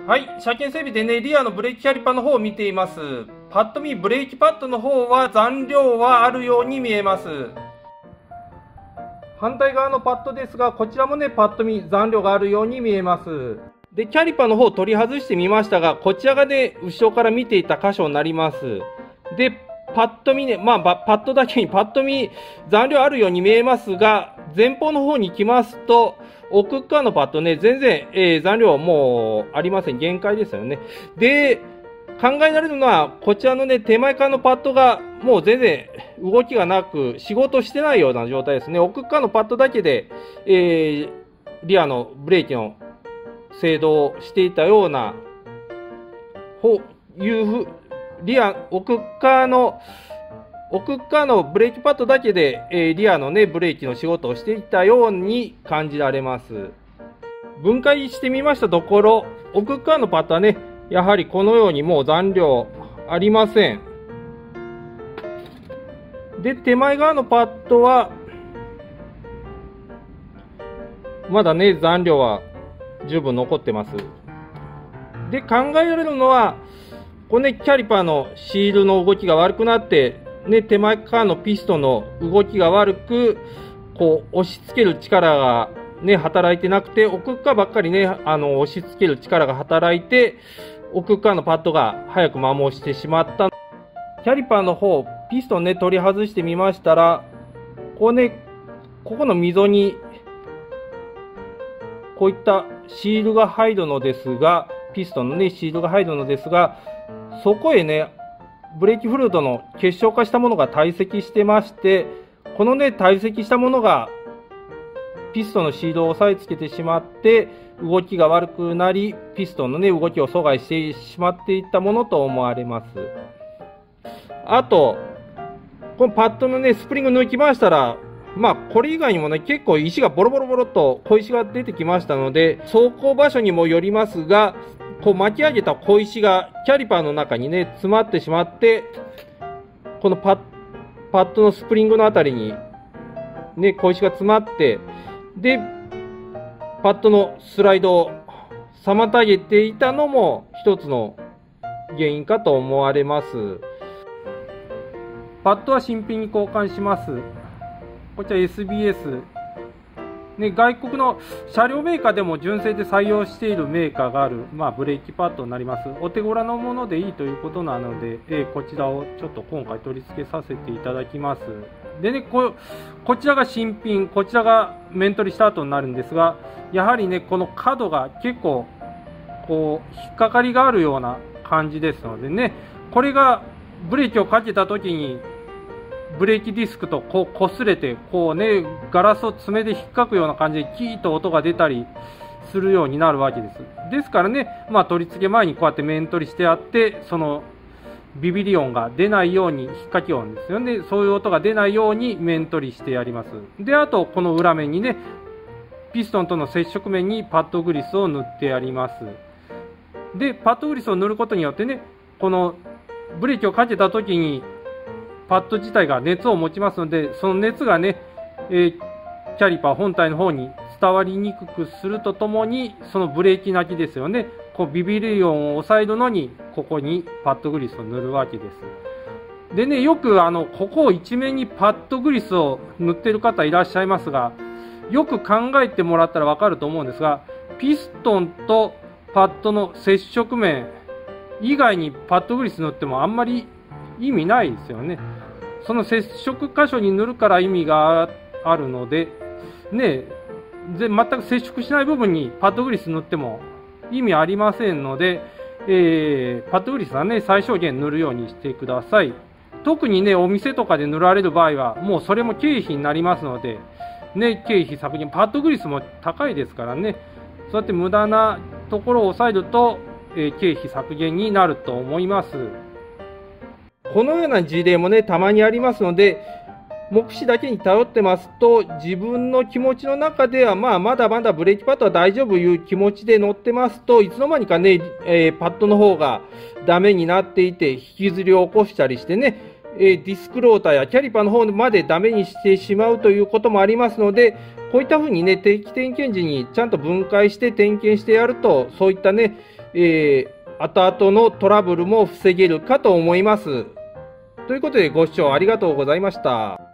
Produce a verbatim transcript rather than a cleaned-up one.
はい、車検整備でね、リアのブレーキキャリパーの方を見ています。パッと見、ブレーキパッドの方は残量はあるように見えます。反対側のパッドですが、こちらもね、パッと見、残量があるように見えます。で、キャリパーの方を取り外してみましたが、こちらがね、後ろから見ていた箇所になります。で、パッと見ね、まあ、パッドだけにパッと見、残量あるように見えますが、前方の方に来ますと、奥側のパッドね、全然、えー、残量もうありません。限界ですよね。で、考えられるのは、こちらのね、手前側のパッドがもう全然動きがなく、仕事してないような状態ですね。奥側のパッドだけで、えー、リアのブレーキの制動をしていたような、ほいうふリア、奥側の、奥側のブレーキパッドだけで、えー、リアのね、ブレーキの仕事をしていたように感じられます。分解してみましたところ、奥側のパッドはね、やはりこのようにもう残量ありません。で、手前側のパッドは、まだね、残量は十分残ってます。で、考えられるのは、このね、キャリパーのシールの動きが悪くなって、ね、手前側のピストンの動きが悪く、こう、押し付ける力がね、働いてなくて、奥側ばっかりね、あの、押し付ける力が働いて、奥側のパッドが早く摩耗してしまった。キャリパーの方、ピストンね、取り外してみましたら、こうね、ここの溝に、こういったシールが入るのですが、ピストンのね、シールが入るのですが、そこへね、ブレーキフルードの結晶化したものが堆積してまして、このね、堆積したものが、ピストンのシールを押さえつけてしまって、動きが悪くなり、ピストンのね、動きを阻害してしまっていったものと思われます。あと、このパッドのね、スプリング抜きましたら、まあ、これ以外にもね、結構石がボロボロボロと小石が出てきましたので、走行場所にもよりますが、こう巻き上げた小石がキャリパーの中にね、詰まってしまって、このパッ、パッドのスプリングのあたりに、ね、小石が詰まって、で、パッドのスライドを妨げていたのも一つの原因かと思われます。パッドは新品に交換します。こちら エスビーエス。ね、外国の車両メーカーでも純正で採用しているメーカーがある、まあ、ブレーキパッドになります。お手頃なものでいいということなので、えー、こちらをちょっと今回取り付けさせていただきます。でね、こ、こちらが新品、こちらが面取りした後になるんですが、やはりね、この角が結構、こう、引っかかりがあるような感じですのでね、これがブレーキをかけた時に、ブレーキディスクとこう擦れて、こうね、ガラスを爪で引っかくような感じでキーッと音が出たりするようになるわけです。ですからね、まあ取り付け前にこうやって面取りしてあって、そのビビリ音が出ないように、引っかき音ですよね。そういう音が出ないように面取りしてやります。で、あとこの裏面にね、ピストンとの接触面にパッドグリスを塗ってやります。で、パッドグリスを塗ることによってね、このブレーキをかけた時に、パッド自体が熱を持ちますので、その熱がね、えー、キャリパー本体の方に伝わりにくくするとともに、そのブレーキ鳴きですよね。こうビビリ音を抑えるのに、ここにパッドグリスを塗るわけです。でね、よくあの、ここ一面にパッドグリスを塗ってる方いらっしゃいますが、よく考えてもらったらわかると思うんですが、ピストンとパッドの接触面以外にパッドグリス塗ってもあんまり意味ないですよね。その接触箇所に塗るから意味があるので、ね、全く接触しない部分にパッドグリス塗っても意味ありませんので、えー、パッドグリスはね、最小限塗るようにしてください。特にね、お店とかで塗られる場合は、もうそれも経費になりますので、ね、経費削減、パッドグリスも高いですからね、そうやって無駄なところを抑えると、えー、経費削減になると思います。このような事例もね、たまにありますので、目視だけに頼ってますと、自分の気持ちの中では、まあ、まだまだブレーキパッドは大丈夫いう気持ちで乗ってますと、いつの間にかね、えー、パッドの方がダメになっていて、引きずりを起こしたりしてね、えー、ディスクローターやキャリパーの方までダメにしてしまうということもありますので、こういったふうにね、定期点検時にちゃんと分解して点検してやると、そういったね、 えー、後々のトラブルも防げるかと思います。ということでご視聴ありがとうございました。